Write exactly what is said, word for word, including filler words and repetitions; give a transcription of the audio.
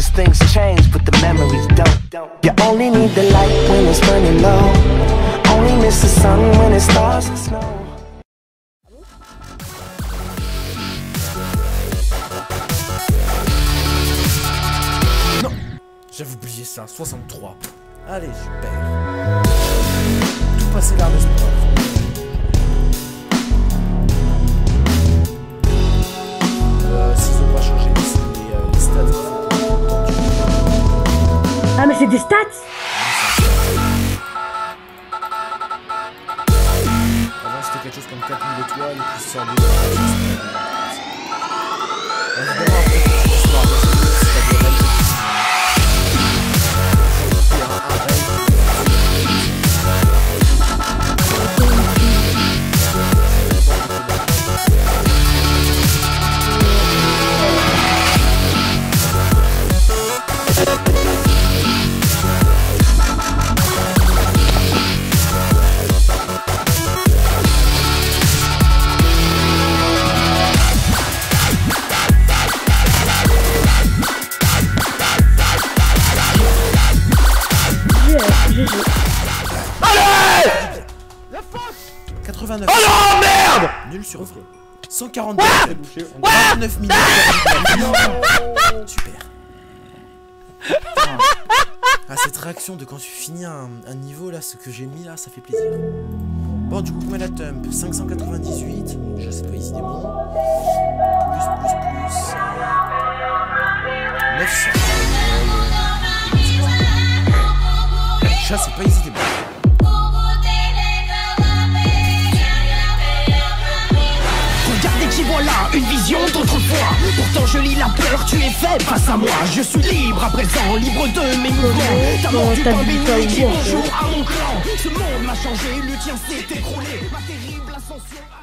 Cause things change, but the memories don't. You only need the light when it's burning low. Only miss the sun when it starts to snow. Non, j'avais oublié ça, soixante-trois. Allez, super. Tout passer vers le sport. Euh, si je veux pas changer les, les, euh, les stats, ah mais c'est des stats. Avant c'était quelque chose comme quatre mille étoiles et puis ça allait. Évidemment après toute l'histoire, c'est des règles. quatre-vingt-neuf. Oh non, merde! Nul sur okay. cent quarante-deux. Ouais, on a vingt-neuf minutes. Super. Ah, cette réaction de quand tu finis un, un niveau là, ce que j'ai mis là, ça fait plaisir. Bon, du coup, combien la thump? cinq cent quatre-vingt-dix-huit. Déjà, c'est pas easy des mots. Plus, plus, plus. neuf cents. Déjà, c'est pas easy des mots. Regardez, voilà une vision d'autrefois. Pourtant je lis la peur, tu es faible face à moi. Je suis libre à présent, libre de mes mouvements. Ta mort du pain béni qui bonjour à mon clan. Ce monde m'a changé, le tien s'est écroulé. Ma terrible ascension.